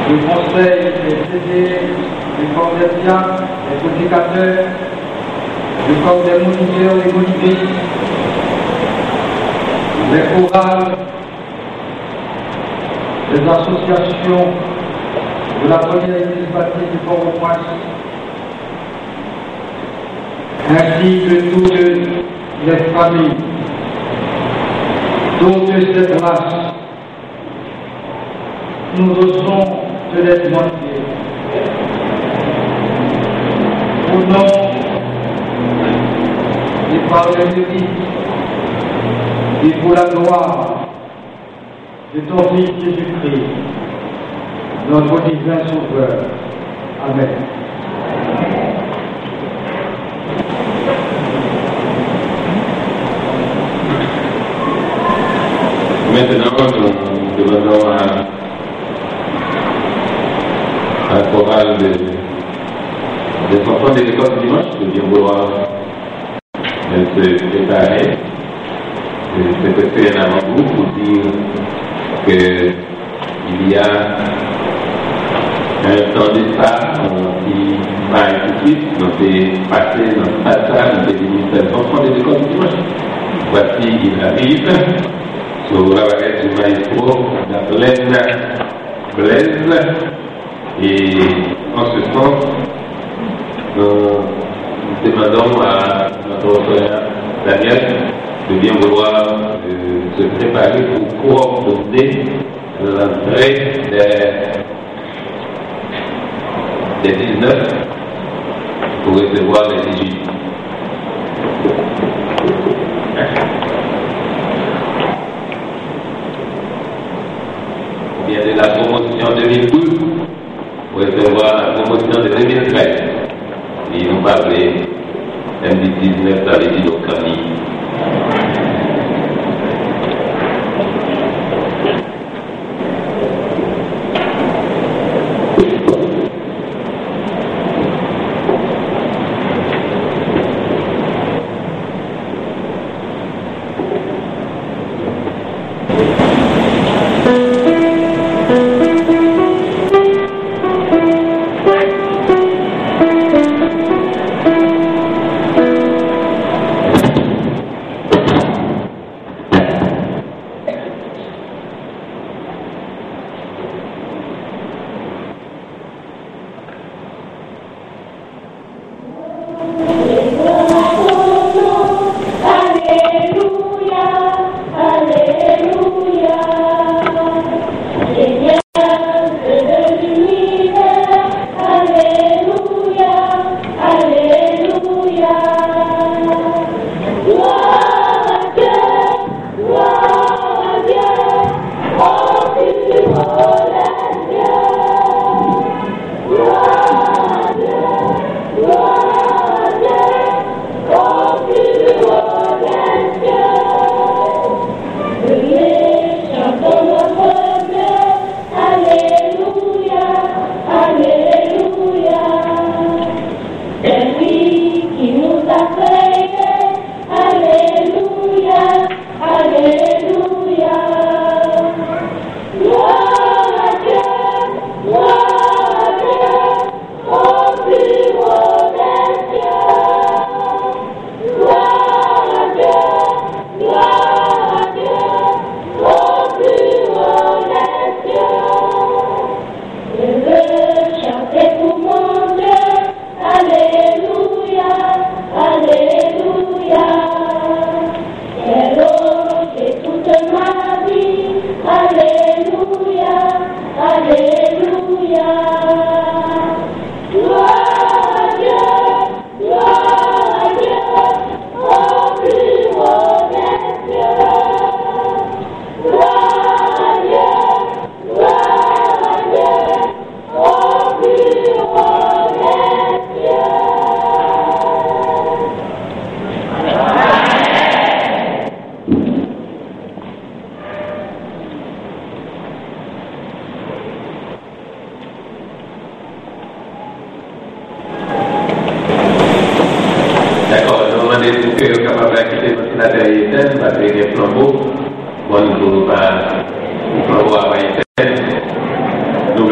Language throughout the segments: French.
le conseil des CD, le corps des diacres, des prédicateurs, le corps des moniteurs et monitrices, les chorales, les associations de la première église baptiste du Port-au-Prince, ainsi que toutes les familles, toutes ces grâces, nous osons te les demander. Au nom et par le mérite et pour la gloire de ton Fils Jésus-Christ, notre divin Sauveur. Amen. Maintenant, nous demandons à la chorale des enfants de l'école du dimanche de bien vouloir se préparer, se préparer en avant-goût pour dire qu'il y a un temps d'espace qui va être tout de suite, donc c'est passé dans ce passage des ministères enfants de l'école du dimanche. Voici, il arrive sur la baguette du maestro, la Blaise, et en ce sens, nous demandons à notre frère Daniel de bien vouloir se préparer pour coordonner l'entrée des 19 pour recevoir les 18. On vient de la promotion 2012 pour recevoir la promotion de 2013. Et ils n'ont pas appelé MD19 dans les îles Ocranie.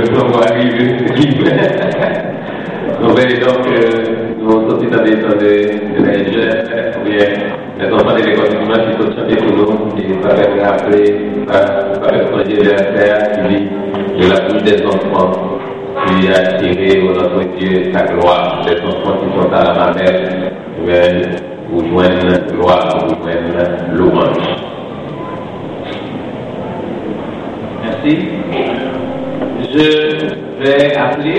flambeau arrive. Donc, nous sommes sortis dans des enfants de l'école du dimanche qui sont chantés pour nous, et ça va me rappeler, par le projet de la terre qui dit de la bouche des enfants, qui a tiré au notre Dieu sa gloire, des enfants qui sont à la mamelle, pour joindre gloire, pour joindre louange. Merci. Je vais appeler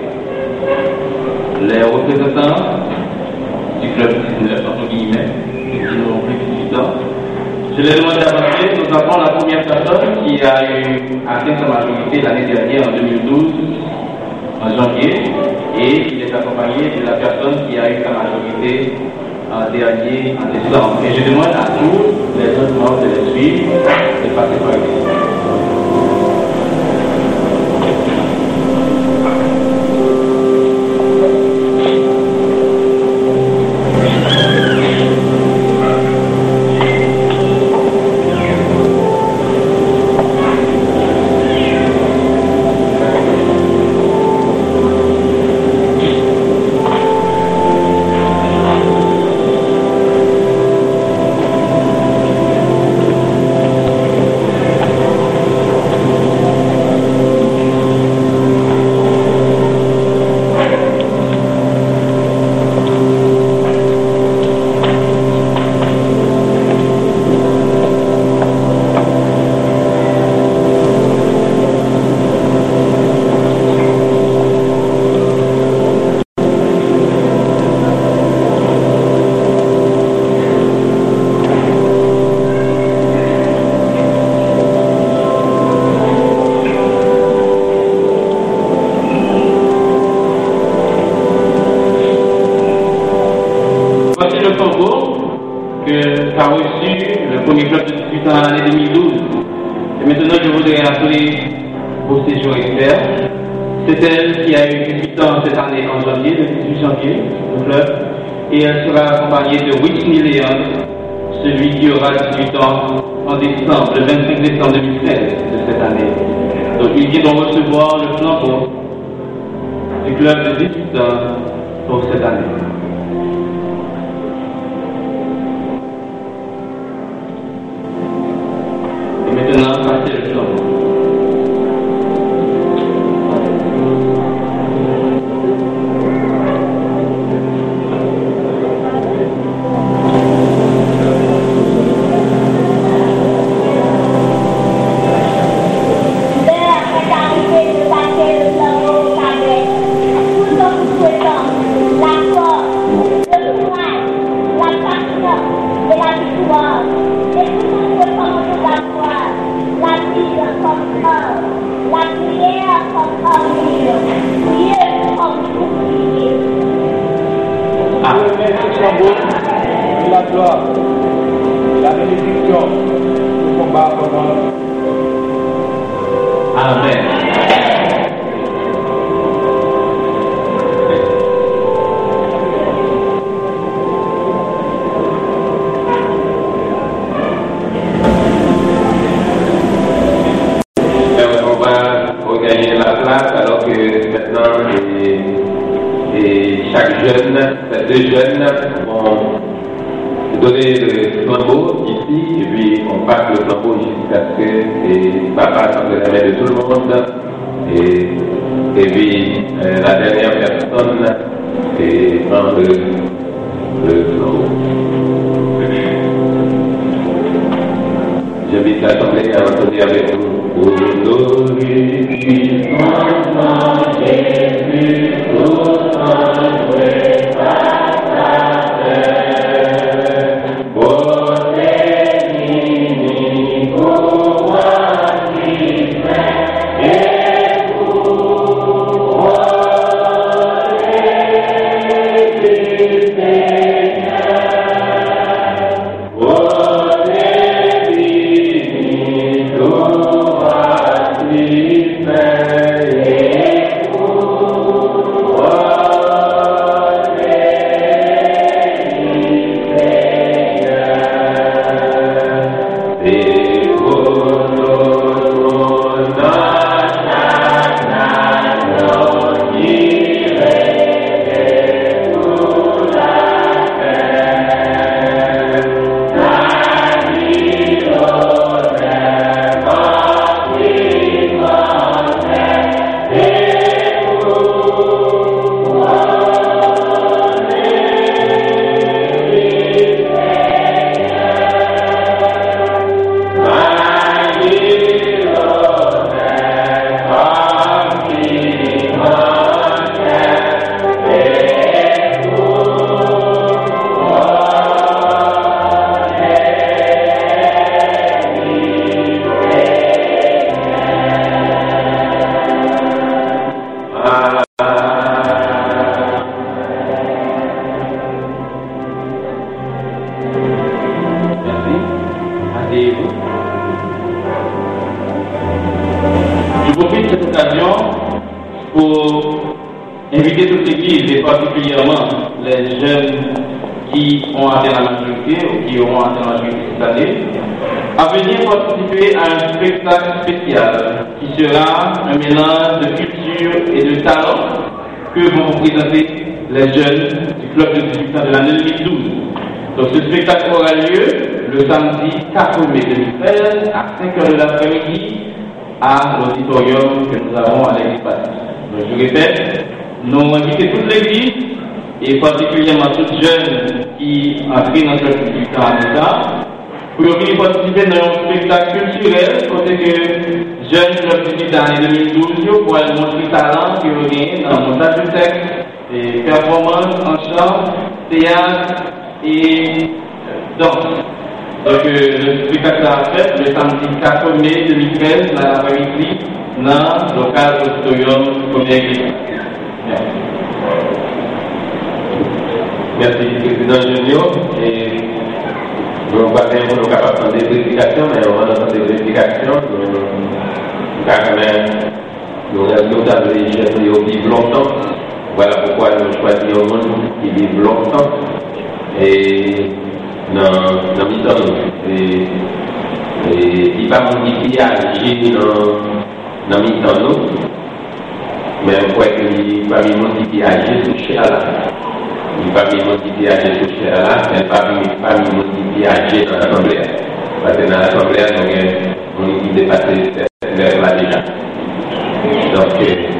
les représentants du club 19, entre guillemets, qui n'ont plus de 18 ans. Je les demande d'avancer. Nous avons la première personne qui a atteint sa majorité l'année dernière, en 2012, en janvier, et il est accompagné de la personne qui a eu sa majorité en dernier, en décembre. Et je demande à tous les autres membres de les suivre, de passer par ici. C'est elle qui a eu 18 ans cette année en janvier, le 18 janvier, au club, et elle sera accompagnée de Whitney Leon, celui qui aura 18 ans en décembre, le 25 décembre 2013 de cette année. Donc ils viendront recevoir le flambeau du club de 18 ans pour cette année. Et maintenant, passez le flambeau. La gloire, la bénédiction, le combat pendant. Amen. On va regagner la place alors que maintenant chaque jeune, ces deux jeunes vont donner le flambeau ici et puis on passe le flambeau jusqu'à ce que papa tende la main de tout le monde et puis la dernière personne prend le flambeau. J'invite l'assemblée à entendre avec nous. Au nom du puissant Jésus, Amen. pour inviter toute l'Église, et particulièrement les jeunes qui ont atteint la majorité ou qui auront atteint la majorité cette année, à venir participer à un spectacle spécial qui sera un mélange de culture et de talent que vont vous présenter les jeunes du club de 18 ans de l'année 2012. Donc ce spectacle aura lieu le samedi 4 mai 2013 à 5h de l'après-midi à l'auditorium que nous avons à l'église baptiste. Donc je répète, nous invitons toute l'église et particulièrement toutes jeunes qui entrent dans le club de 18 ans à l'État pour venir participer dans un spectacle culturel côté que jeunes club de 18 ans en 2012 pour aller montrer talent qui ont gagné dans le montage de texte, et performances en chant, théâtre et danse. Donc le spectacle sera fait le samedi 4 mai 2013 dans l'après-midi dans le local auditorium première église. Merci, Président Junior. Et nous va faire pour nous capables de vérification, mais on va entendre des vérifications. Nous restons dans les jeunes qui vivent longtemps. Voilà pourquoi nous choisissons un monde qui vit longtemps. Et dans mi-temps, et il va nous qui agit dans mi-temps, mais on croit qu'il va nous qui agit sur Chéala. Il va nous qui agit sur Chéala, mais il va nous qui agit dans l'Assemblée. Parce que dans l'Assemblée, on est dépassé cette vers-là déjà. Donc,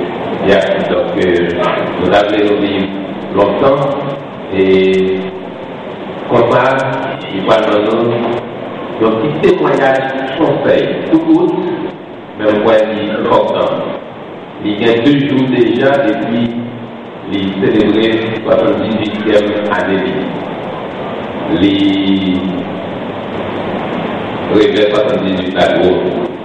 nous avons vivre longtemps et comme ça, il va nous donc petit témoignage conseil, tout le monde, mais on voit qu'il est important. Il y a 2 jours déjà depuis les célébrer 78e année. Les réveillés 78 à gros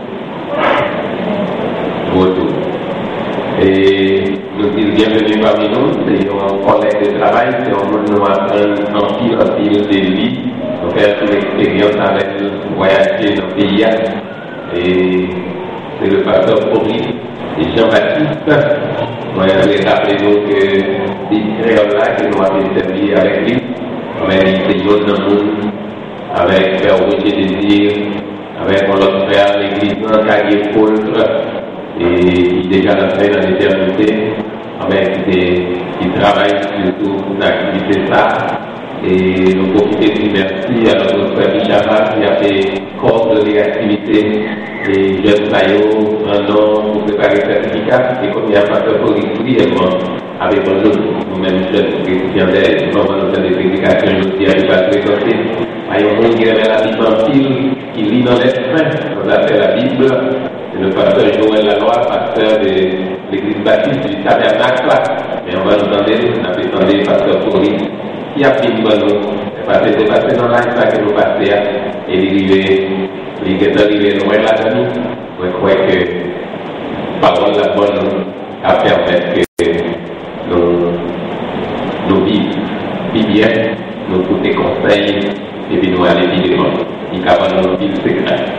tour. Et nous disons bienvenue parmi nous, c'est un collègue de travail, c'est un monde nous apprendre en pile de vie, nous faire toute l'expérience avec voyager dans le pays. Et c'est le pasteur Fabrice et Jean-Baptiste. Moi, je voulais rappeler nous que des créoles-là que nous avons servi avec lui, mais c'est d'autres dans le monde, avec Père Roger Désir, avec mon autre frère, l'église Cahier Paul. Et déjà la fin dans l'éternité, qui travaille surtout pour l'activité ça. Et nous profitons du merci à notre frère Michara qui a fait coordonner l'activité et Jeune Sayo, un an pour préparer le certificat. Et comme il y a pas de brièvement avec nous-mêmes jeunes chrétiens d'aide, comment nous faire des prédications aussi à ne pas fréquenter. Il y a un monde qui avait la Bible en pile, qui lit dans les freins, on appelle la Bible. C'est le pasteur Joël Laloy, pasteur de l'église baptiste du Tabernacle. Mais on va nous demander, on a présenté le pasteur Fabrice, qui a fini par nous. C'est passé dans l'âge que nous passons et il est arrivé loin là-dedans. Je crois que la parole la bonne a permis que nous vivions bien, nous écouter conseils et puis nous aller vivre. Il y a nous vivre secret.